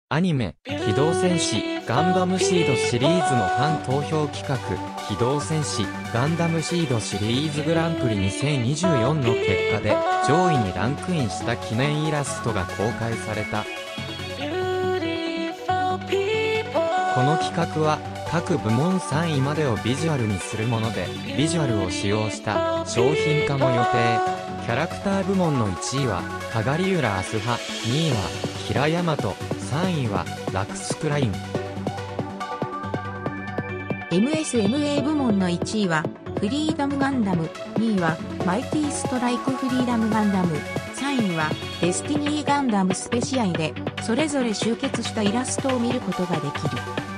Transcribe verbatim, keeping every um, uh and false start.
アニメ、機動戦士、ガンダムシードシリーズのファン投票企画、機動戦士、ガンダムシードシリーズグランプリにせんにじゅうよんの結果で、上位にランクインした記念イラストが公開された。この企画は、各部門さんいまでをビジュアルにするもので、ビジュアルを使用した商品化も予定。キャラクター部門のいちいは、鏡浦あすは、にいは、キラヤマト、さんいは、ラクスクライン。 エムエスエムエー 部門のいちいは、フリーダムガンダム、にいは、マイティストライクフリーダムガンダム、さんいは、デスティニーガンダムスペシアイで、それぞれ集結したイラストを見ることができる。